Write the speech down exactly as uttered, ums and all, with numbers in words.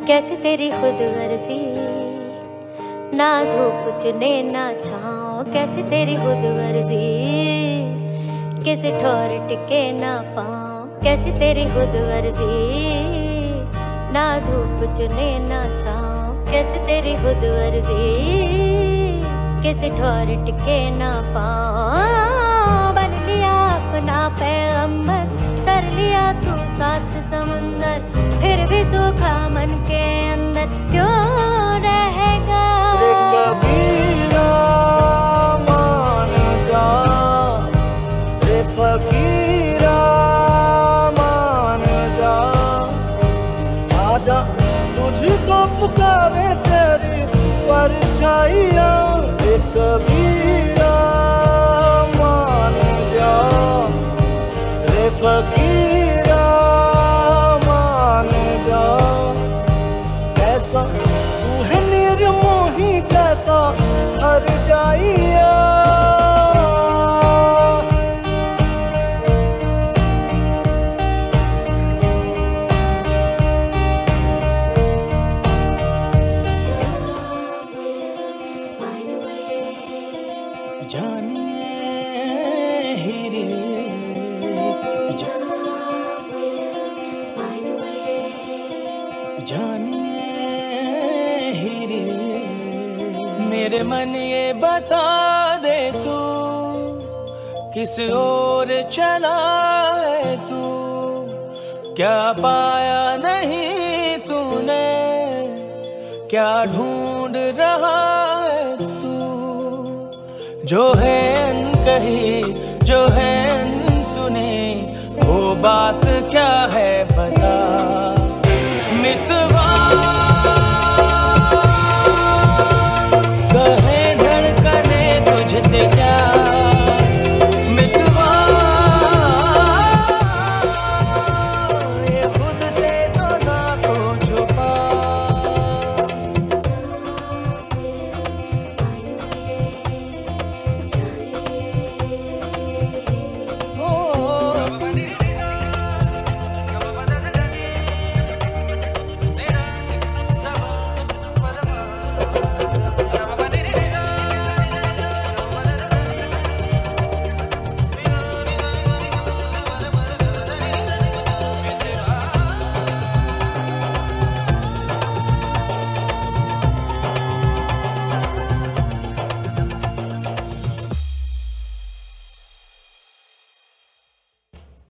कैसे तेरी खुद गर्जी, ना धूप चुने ना छाँव, कैसे तेरी खुद गर्जी, किसी ठोर टिके ना पाँव, कैसे तेरी खुद गर्जी, ना धूप चुने ना छाँव, कैसे तेरी खुद गर्जी, किसी ठोर टिके ना पाँव। बन लिया अपना पैगंबर, कर लिया तू सात समुंदर, फिर भी सूखा मन के अंदर क्यों रहेगा। रे कबीरा मान जा, रे फकीरा मान जा, आजा तुझको पुकारे तेरी परछाइयाँ। रे कबीरा मान जा, रे फकीरा मान जा, कैसा तू है निर्मोही, कैसा हर जाइया। मेरे मन ये बता दे तू किस ओर चला है तू, क्या पाया नहीं तूने, क्या ढूंढ रहा है तू। जो है अनकही, जो है अनसुनी, वो बात क्या है बता।